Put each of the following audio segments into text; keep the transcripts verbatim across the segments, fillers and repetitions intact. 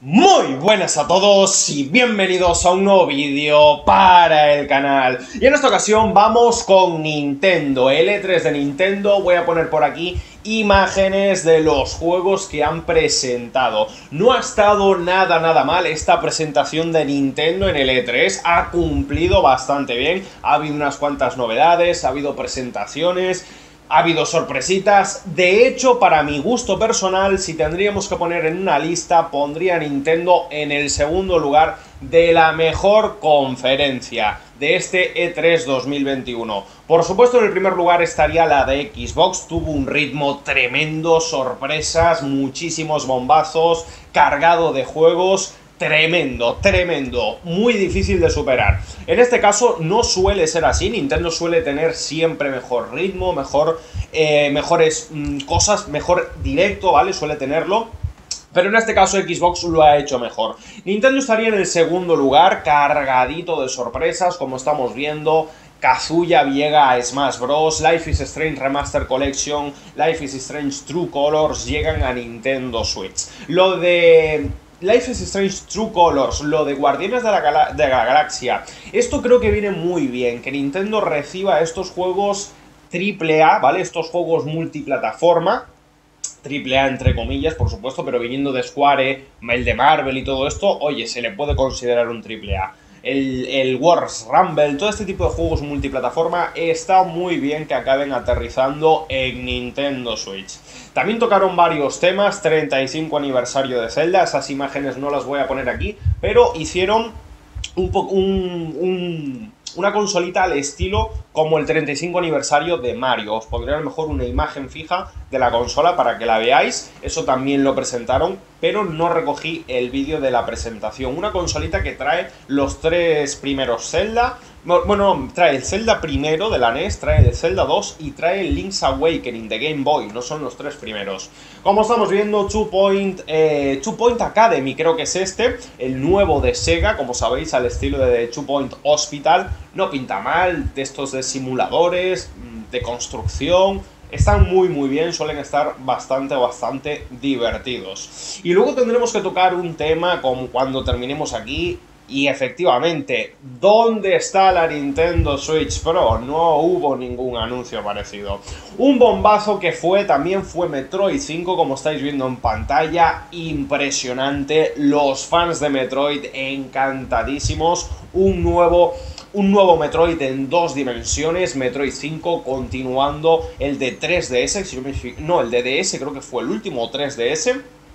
Muy buenas a todos y bienvenidos a un nuevo vídeo para el canal. Y en esta ocasión vamos con Nintendo, el E tres de Nintendo. Voy a poner por aquí imágenes de los juegos que han presentado. No ha estado nada nada mal esta presentación de Nintendo en el E tres, ha cumplido bastante bien, ha habido unas cuantas novedades, ha habido presentaciones, ha habido sorpresitas. De hecho, para mi gusto personal, si tendríamos que poner en una lista, pondría a Nintendo en el segundo lugar de la mejor conferencia de este E tres dos mil veintiuno. Por supuesto, en el primer lugar estaría la de Xbox. Tuvo un ritmo tremendo, sorpresas, muchísimos bombazos, cargado de juegos. Tremendo, tremendo, muy difícil de superar. En este caso no suele ser así, Nintendo suele tener siempre mejor ritmo, mejor, eh, mejores mmm, cosas, mejor directo, ¿vale? Suele tenerlo. Pero en este caso Xbox lo ha hecho mejor. Nintendo estaría en el segundo lugar, cargadito de sorpresas, como estamos viendo. Kazuya llega a Smash Bros, Life is Strange Remaster Collection, Life is Strange True Colors llegan a Nintendo Switch. Lo de Life is Strange True Colors, lo de Guardianes de la, Gal de la Galaxia, esto creo que viene muy bien, que Nintendo reciba estos juegos triple A, ¿vale? Estos juegos multiplataforma, triple A entre comillas, por supuesto, pero viniendo de Square, el de Marvel y todo esto, oye, se le puede considerar un triple A. El, el Wars Rumble, todo este tipo de juegos multiplataforma, está muy bien que acaben aterrizando en Nintendo Switch. También tocaron varios temas, treinta y cinco aniversario de Zelda, esas imágenes no las voy a poner aquí, pero hicieron un, un, un, una consolita al estilo como el treinta y cinco aniversario de Mario. Os pondré a lo mejor una imagen fija de la consola para que la veáis, eso también lo presentaron, pero no recogí el vídeo de la presentación. Una consolita que trae los tres primeros Zelda, bueno, trae el Zelda primero de la N E S, trae el Zelda dos y trae el Link's Awakening de Game Boy, no son los tres primeros. Como estamos viendo, Two Point, eh, Two Point Academy creo que es este, el nuevo de Sega, como sabéis, al estilo de Two Point Hospital, no pinta mal, de estos de simuladores, de construcción. Están muy muy bien, suelen estar bastante bastante divertidos. Y luego tendremos que tocar un tema como cuando terminemos aquí. Y efectivamente, ¿dónde está la Nintendo Switch Pro? No hubo ningún anuncio parecido. Un bombazo que fue, también fue Metroid cinco, como estáis viendo en pantalla. Impresionante, los fans de Metroid encantadísimos. Un nuevo... Un nuevo Metroid en dos dimensiones, Metroid cinco, continuando el de tres D S, si no, me... no, el de D S creo que fue el último tres D S.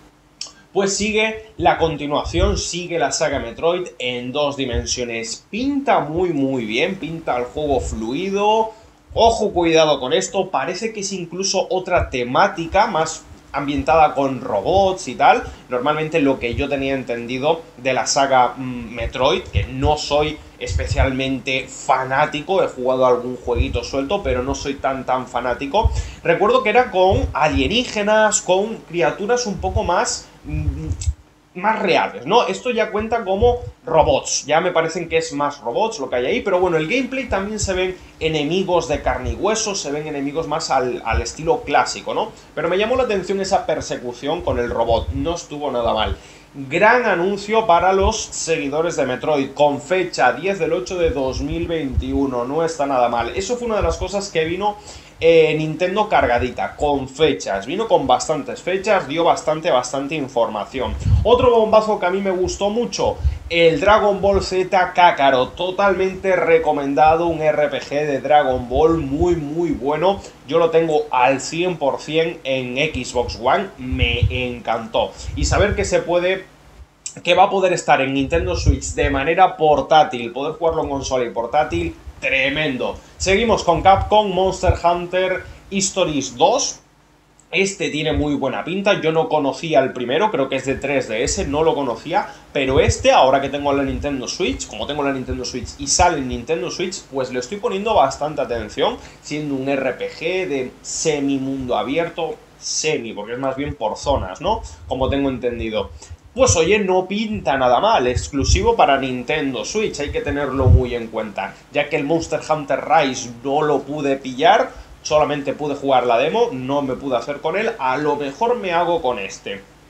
Pues sigue la continuación, sigue la saga Metroid en dos dimensiones. Pinta muy muy bien, pinta el juego fluido. Ojo, cuidado con esto, parece que es incluso otra temática más ambientada con robots y tal. Normalmente lo que yo tenía entendido de la saga mmm, Metroid, que no soy especialmente fanático, he jugado algún jueguito suelto, pero no soy tan tan fanático. Recuerdo que era con alienígenas, con criaturas un poco más... Mmm, más reales, ¿no? Esto ya cuenta como robots, ya me parecen que es más robots lo que hay ahí, pero bueno, el gameplay también se ven enemigos de carne y hueso, se ven enemigos más al, al estilo clásico, ¿no? Pero me llamó la atención esa persecución con el robot, no estuvo nada mal. Gran anuncio para los seguidores de Metroid, con fecha diez del ocho de dos mil veintiuno, no está nada mal. Eso fue una de las cosas que vino eh, Nintendo cargadita, con fechas, vino con bastantes fechas, dio bastante, bastante información. Otro bombazo que a mí me gustó mucho, el Dragon Ball Z Kakarot, totalmente recomendado, un R P G de Dragon Ball muy muy bueno. Yo lo tengo al cien por cien en Xbox One, me encantó. Y saber que se puede, que va a poder estar en Nintendo Switch de manera portátil, poder jugarlo en consola y portátil, tremendo. Seguimos con Capcom, Monster Hunter Stories dos. Este tiene muy buena pinta, yo no conocía el primero, creo que es de tres D S, no lo conocía, pero este, ahora que tengo la Nintendo Switch, como tengo la Nintendo Switch y sale en Nintendo Switch, pues le estoy poniendo bastante atención, siendo un R P G de semi-mundo abierto, semi, porque es más bien por zonas, ¿no? Como tengo entendido. Pues oye, no pinta nada mal, exclusivo para Nintendo Switch, hay que tenerlo muy en cuenta, ya que el Monster Hunter Rise no lo pude pillar, solamente pude jugar la demo, no me pude hacer con él, a lo mejor me hago con este.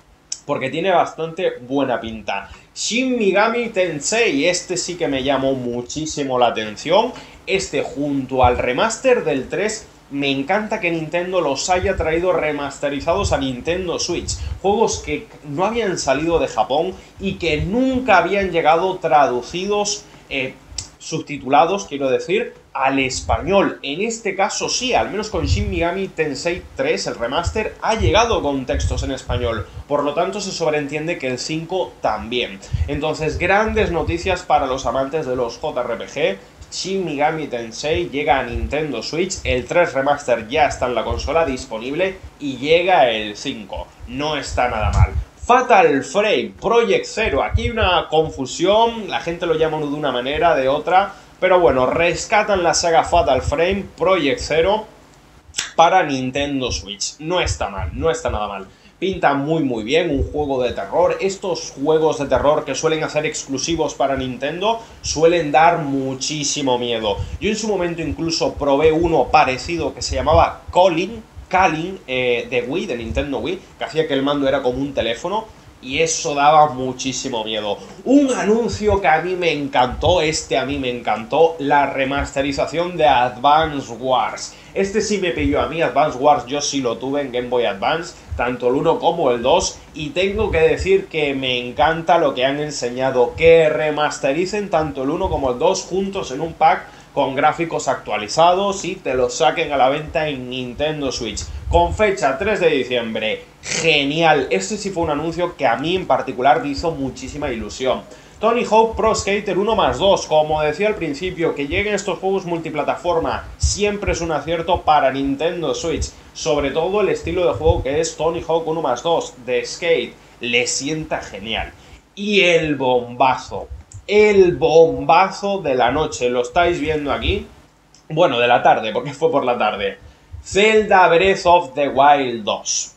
porque tiene bastante buena pinta. Shin Megami Tensei, este sí que me llamó muchísimo la atención. Este junto al remaster del tres, me encanta que Nintendo los haya traído remasterizados a Nintendo Switch. Juegos que no habían salido de Japón y que nunca habían llegado traducidos, eh, subtitulados, quiero decir, al español. En este caso sí, al menos con Shin Megami Tensei tres, el remaster, ha llegado con textos en español. Por lo tanto, se sobreentiende que el cinco también. Entonces, grandes noticias para los amantes de los J R P G. Shin Megami Tensei llega a Nintendo Switch, el tres Remaster ya está en la consola disponible y llega el cinco. No está nada mal. Fatal Frame, Project Zero, aquí hay una confusión, la gente lo llama de una manera, de otra, pero bueno, rescatan la saga Fatal Frame, Project Zero, para Nintendo Switch. No está mal, no está nada mal. Pinta muy muy bien, un juego de terror. Estos juegos de terror que suelen hacer exclusivos para Nintendo suelen dar muchísimo miedo. Yo en su momento incluso probé uno parecido que se llamaba Calling, Calling eh, de Wii, de Nintendo Wii, que hacía que el mando era como un teléfono y eso daba muchísimo miedo. Un anuncio que a mí me encantó, este a mí me encantó, la remasterización de Advance Wars. Este sí me pilló a mí, Advance Wars yo sí lo tuve en Game Boy Advance, tanto el uno como el dos, y tengo que decir que me encanta lo que han enseñado, que remastericen tanto el uno como el dos juntos en un pack con gráficos actualizados y te los saquen a la venta en Nintendo Switch. Con fecha tres de diciembre. Genial. Este sí fue un anuncio que a mí en particular me hizo muchísima ilusión. Tony Hawk Pro Skater uno más dos. Como decía al principio, que lleguen estos juegos multiplataforma siempre es un acierto para Nintendo Switch. Sobre todo el estilo de juego que es Tony Hawk uno más dos de skate. Le sienta genial. Y el bombazo. El bombazo de la noche, lo estáis viendo aquí, bueno, de la tarde, porque fue por la tarde. Zelda Breath of the Wild dos.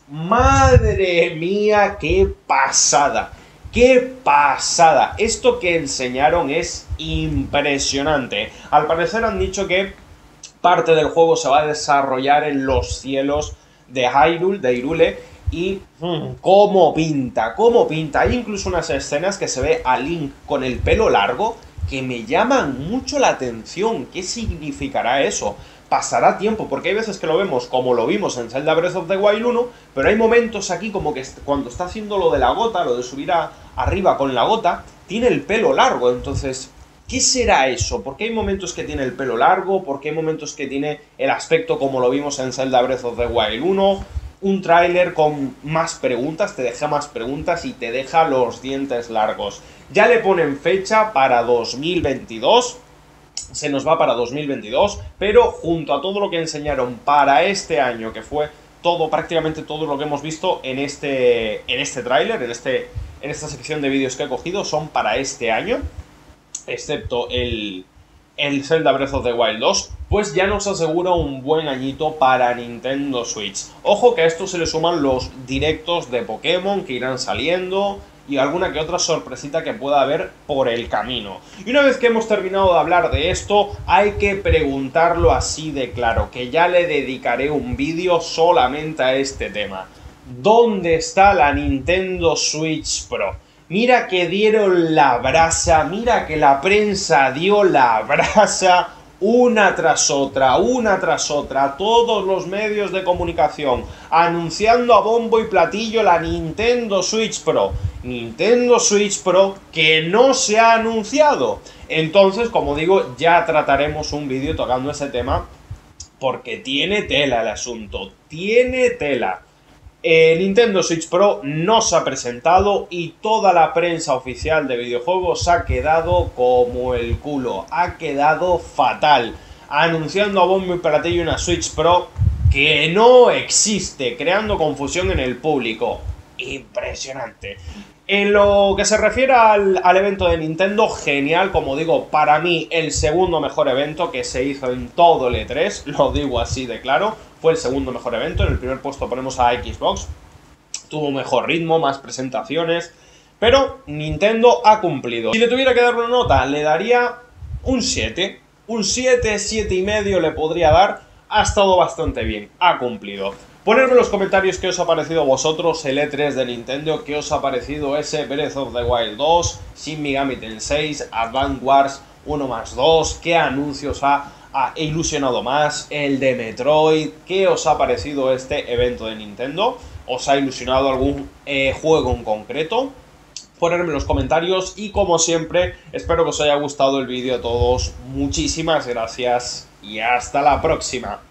Madre mía, qué pasada, qué pasada. Esto que enseñaron es impresionante. Al parecer han dicho que parte del juego se va a desarrollar en los cielos de Hyrule, de Hyrule. Y mmm, cómo pinta, cómo pinta. Hay incluso unas escenas que se ve a Link con el pelo largo que me llaman mucho la atención. ¿Qué significará eso? Pasará tiempo, porque hay veces que lo vemos como lo vimos en Zelda Breath of the Wild uno, pero hay momentos aquí como que cuando está haciendo lo de la gota, lo de subir a, arriba con la gota, tiene el pelo largo. Entonces, ¿qué será eso? ¿Por qué hay momentos que tiene el pelo largo? ¿Por qué hay momentos que tiene el aspecto como lo vimos en Zelda Breath of the Wild uno? Un tráiler con más preguntas, te deja más preguntas y te deja los dientes largos. Ya le ponen fecha para dos mil veintidós, se nos va para dos mil veintidós, pero junto a todo lo que enseñaron para este año, que fue todo, prácticamente todo lo que hemos visto en este, en este tráiler, en, este, en esta sección de vídeos que he cogido, son para este año, excepto el... el Zelda Breath of the Wild dos, pues ya nos asegura un buen añito para Nintendo Switch. Ojo que a esto se le suman los directos de Pokémon que irán saliendo y alguna que otra sorpresita que pueda haber por el camino. Y una vez que hemos terminado de hablar de esto, hay que preguntarlo así de claro, que ya le dedicaré un vídeo solamente a este tema. ¿Dónde está la Nintendo Switch Pro? Mira que dieron la brasa, mira que la prensa dio la brasa una tras otra, una tras otra, todos los medios de comunicación anunciando a bombo y platillo la Nintendo Switch Pro. Nintendo Switch Pro que no se ha anunciado. Entonces, como digo, ya trataremos un vídeo tocando ese tema porque tiene tela el asunto, tiene tela. El Nintendo Switch Pro no se ha presentado y toda la prensa oficial de videojuegos ha quedado como el culo, ha quedado fatal, anunciando a bombo y platillo una Switch Pro que no existe, creando confusión en el público. Impresionante. En lo que se refiere al, al evento de Nintendo, genial, como digo, para mí el segundo mejor evento que se hizo en todo el E tres, lo digo así de claro, fue el segundo mejor evento. En el primer puesto ponemos a Xbox, tuvo mejor ritmo, más presentaciones, pero Nintendo ha cumplido. Si le tuviera que dar una nota, le daría un siete, un siete, siete y medio le podría dar, ha estado bastante bien, ha cumplido. Ponerme en los comentarios qué os ha parecido a vosotros el E tres de Nintendo, qué os ha parecido ese Breath of the Wild dos, Shin Megami Tensei, Advance Wars uno más dos, qué anuncios ha, ha ilusionado más, el de Metroid, qué os ha parecido este evento de Nintendo, os ha ilusionado algún eh, juego en concreto. Ponerme en los comentarios y como siempre espero que os haya gustado el vídeo a todos, muchísimas gracias y hasta la próxima.